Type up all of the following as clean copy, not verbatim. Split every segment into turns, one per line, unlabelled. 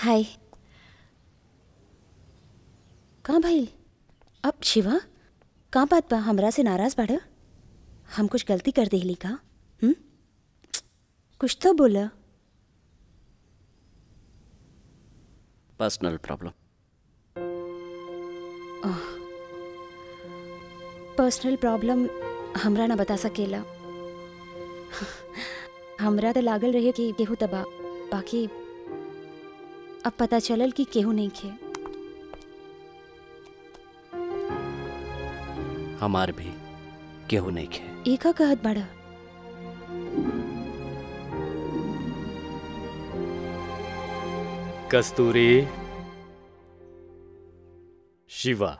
हाय। कहाँ भाई? अब शिवा कहाँ बात बा? हमरा से नाराज बाड़ा? हम कुछ गलती कर देली का? कुछ तो बोला।
Personal problem.
पर्सनल प्रॉब्लम हमरा ना बता सकेला। हमरा तो लागल रहे कि केहू तबा, बाकी अब पता चलल कि केहू नहीं खे।
हमार भी केहू नहीं खे।
एका कहत बड़ा।
कस्तूरी, शिवा।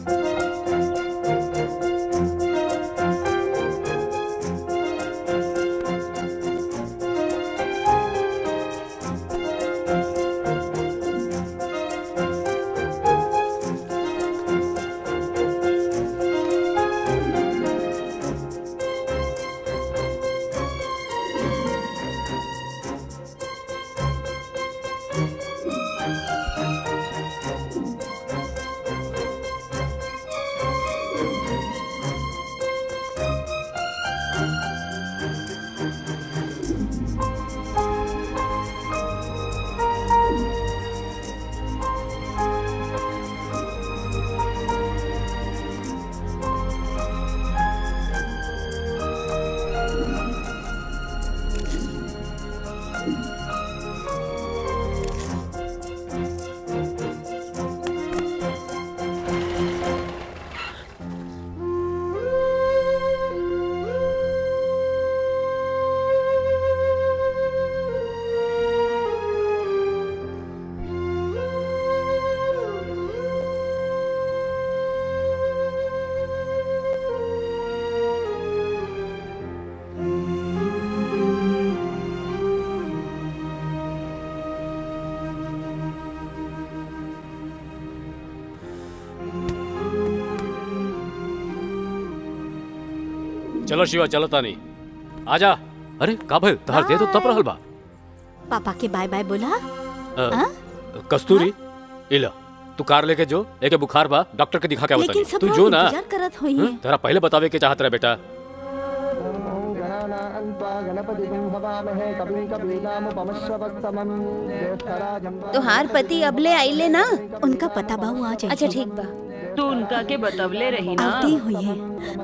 चलो शिवा, चलो तानी आजा। अरे का भाई तहार दे तो तप रहल बा।
पापा के बाय बाय बोला।
कस्तूरी इला तू कार लेके जो, एके बुखार बा, डॉक्टर के दिखा के बतानी। तू जो ना तेरा पहले बतावे के चाहत रहे बेटा।
तोहार पति अबले आइले ना?
उनका पता बाऊ आ जाए।
अच्छा ठीक बा।
तू उनका के बतवले रही ना?
आती हुई है।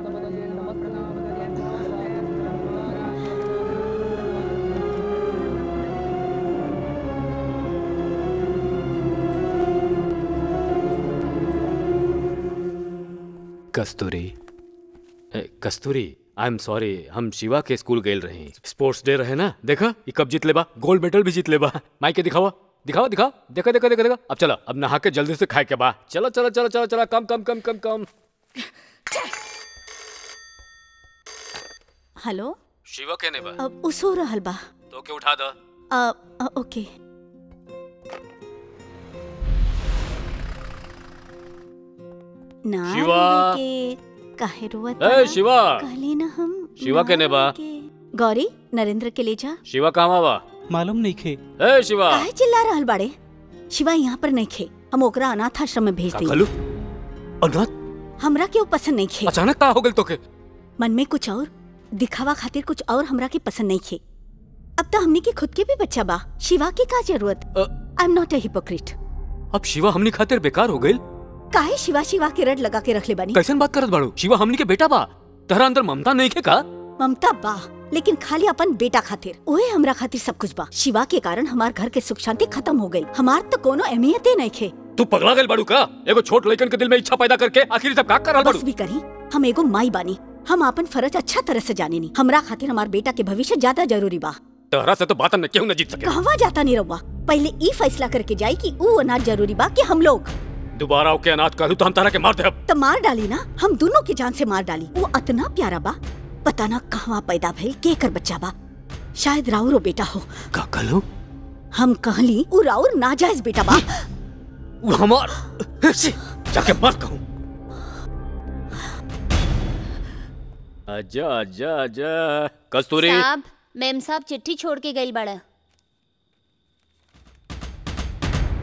कस्तूरी आई एम सॉरी, हम शिवा के स्कूल गए रहे। स्पोर्ट्स डे रहे ना, देखा ये कब जीत लेबा, गोल्ड मेडल भी जीत लेबा। माई के दिखावा, दिखावा दिखाओ, देखा देखा देखा देखा। अब चला, अब नहा के जल्दी से खाए के बा। चलो चलो चलो चलो चलो, कम कम कम कम कम।
हेलो
शिवा कहने बा?
अब उसो रहल बा
तो के उठा दो।
ओके। ना
शिवा
के काहे रोवत?
ए शिवा,
कहली ना हम।
शिवा कहने बा?
गौरी नरेंद्र के ले जा।
शिवा कहाँ बा?
मालूम नहीं खे।
ए शिवा,
काहे चिल्ला रहल बाड़े? शिवा यहाँ पर नहीं खे, हम ओकरा अनाथ आश्रम में भेज दी।
अनाथ?
हमरा क्यों पसंद नहीं खे?
अचानक का हो गइल तोके?
मन में कुछ और, दिखावा खातिर कुछ और हमरा के पसंद नहीं खे। अब तो हमने के खुद के भी बच्चा बा, शिवा की का जरूरत? I am not a hypocrite.
अब शिवा हमनी खातिर बेकार हो गइल?
काहे शिवा शिवा के रट लगा के रख ले बानी?
कैसन बात करत बाड़ू? शिवा हमनी के बेटा बा, तहरा अंदर ममता नहीं के का?
ममता बा, लेकिन खाली अपन बेटा खातिर। ओए हमरा खातिर सब कुछ बा। शिवा के कारण हमार घर के सुख शांति खत्म हो गई। हमार तो कोनो अहमियत नहीं खे।
तू पगला गइल बाड़ू का? एगो छोट लड़कन के दिल में इच्छा पैदा करके आखिर सब का कर रहल बाड़ू?
बस भी करी, हम एगो माई बानी, हम अपन फर्ज अच्छा तरह से जाने नी। हमरा खातिर हमार बेटा के भविष्य ज्यादा जरूरी बा।
तहरा से तो बात न क्यों न जीत सके।
कहवा जाता नहीं रहुआ, पहले ई फैसला करके जाई कि ऊ अनाथ जरूरी बा कि हम लोग।
दोबारा ओके अनाथ कहलू तो हम तारा के मार दे। अब
तो मार डाली ना, हम दोनों की जान से मार डाली। वो इतना प्यारा बा, पता ना कहवा पैदा भइल, के कर बच्चा बा। शायद राउरो बेटा हो।
का कहलू?
हम कहली ऊ राउर नाजायज बेटा बा।
वो हमार जाके मत कहूं। आजा आजा आजा। कस्तूरी
साहब, मेम साहब चिट्ठी छोड़ के गई बड़ा।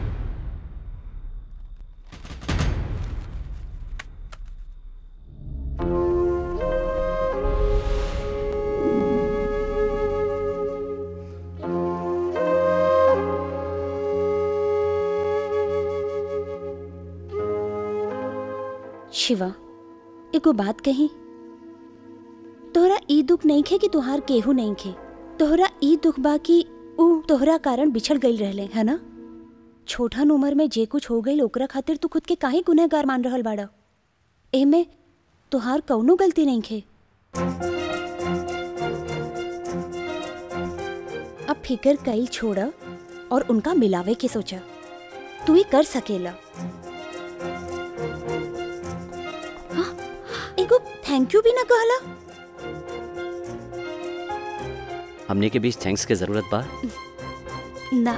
शिवा, एगो बात कही, तोहरा ई दुख नहीं खे कि तुहार केहू नहीं खे, तोहरा ई दुख बा कि ऊ तोहरा कारण बिछड़ गई रहले, है ना? छोटन उम्र में जे कुछ हो गई ओकरा खातिर तू खुद के काहे गुनहगार मान रहल बाड़ा? एमे तुहार कौनो गलती नहीं खे। अब फिकर कईल छोड़ा और उनका मिलावे के सोचा। तू ही कर सकेला। एगो थैंक यू भी ना कहला।
हमने के बीच थैंक्स के जरूरत बा
ना।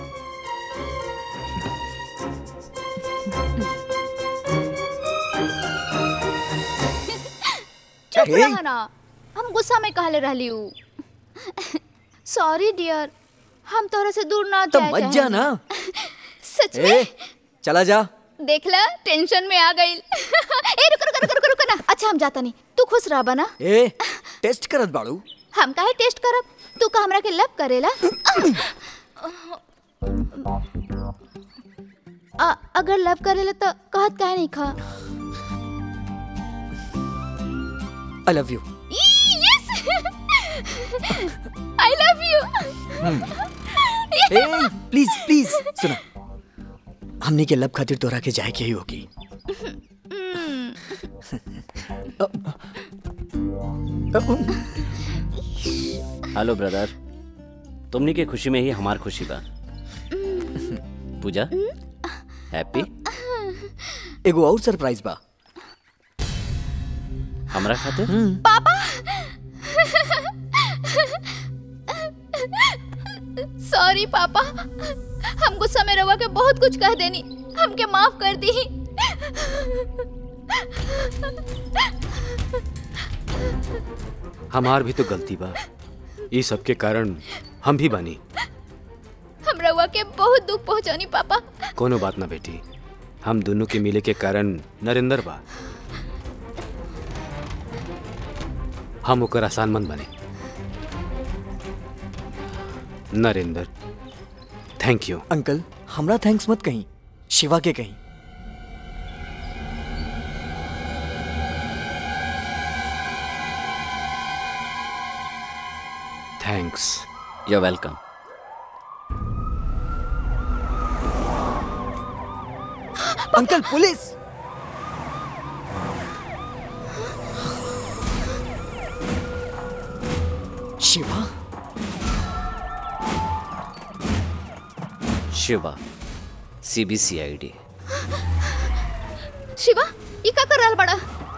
चुप रहा ना, हम गुस्सा में कहले रहली हूँ। सॉरी डियर, हम तोरा से दूर ना
तो
जाए
मत जा ना।
सच में
चला जा।
देख ला, टेंशन में आ गई। ए रुक ना। अच्छा हम जाता नहीं, तू खुश रह बना।
ए टेस्ट करत बाड़ू।
हम काहे टेस्ट करब? तू का हमरा के लव करेला? अगर लव करेला तो कहत काहे नहीं खा?
I love you.
Yes, I love you.
ए प्लीज प्लीज सुना, हमने के लब खातिर तोरा के जाए के ही होगी।
हेलो ब्रदर, तुमनी के खुशी में ही हमार खुशी बा। पूजा हैप्पी?
एगो और सरप्राइज बा
हमरा खातिर।
पापा सॉरी पापा, हम गुस्सा में रवा के बहुत कुछ कह देनी, हमके माफ कर दी।
हमार भी तो गलती बा, ये सब के कारण हम भी बानी।
हम रवा के बहुत दुख पहुंचानी पापा।
कोनो बात ना बेटी, हम दोनों के मिले के कारण नरेंद्र बा, हम ओकर आसान मन बने। Narendra thank you.
अंकल हमरा थैंक्स मत कहीं, शिवा के कहीं।
Thanks.
You welcome.
Uncle police! Shiva?
Shiva CBCID।
Shiva ये का कर रहल बड़ा?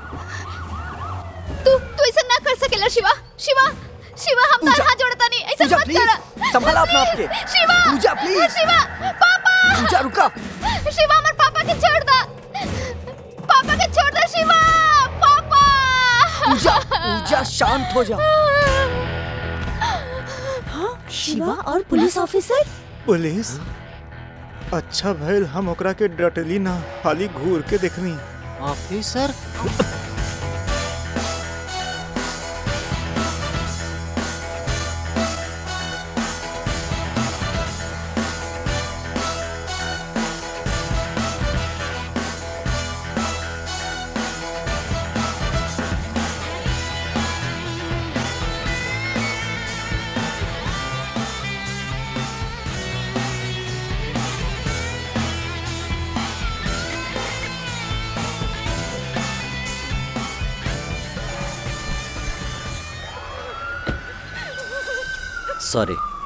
तू ऐसा ना कर सकेला शिवा। शिवा हम तार हाथ जोड़ता नहीं, ऐसा मत कर।
संभाला अपना आपके।
शिवा
पूजा प्लीज।
शिवा पापा।
पूजा रुका।
शिवा हमारे पापा के छोड़ दा, पापा के छोड़ दा। शिवा पापा।
पूजा शांत हो जा।
शिवा और पुलिस ऑफिसर?
पुलिस? अच्छा भइल हम ओकरा के डटली ना, खाली घूर के देखनी।
ऑफिसर? सॉरी।